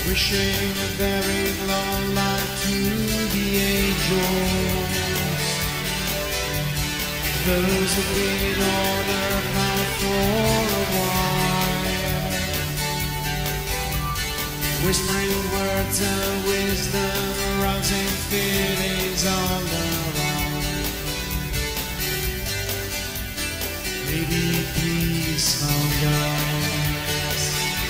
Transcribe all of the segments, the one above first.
wishing a very long life to the angels, those who've been on earth now for a while, whispering words of wisdom, rousing feelings all around. Maybe peace found us.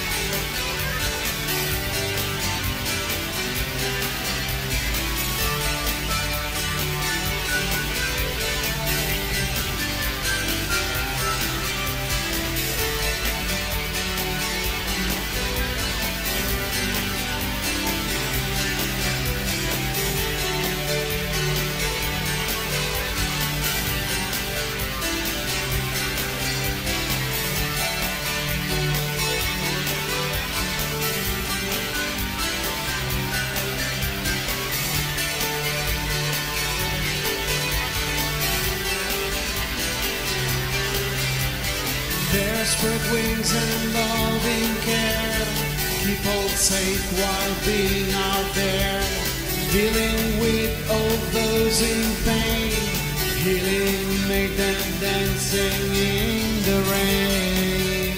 Their spread wings and loving care, keep all safe while being out there, dealing with all those in pain, healing, make them dancing in the rain,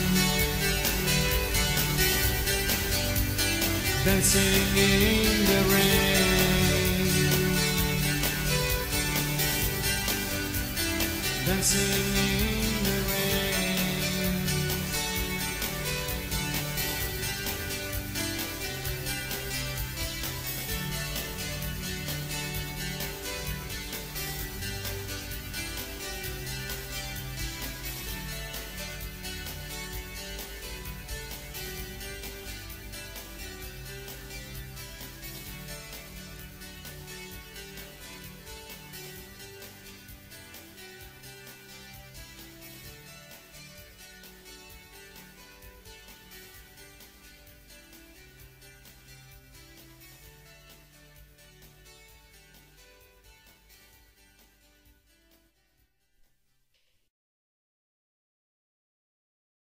dancing in the rain, dancing in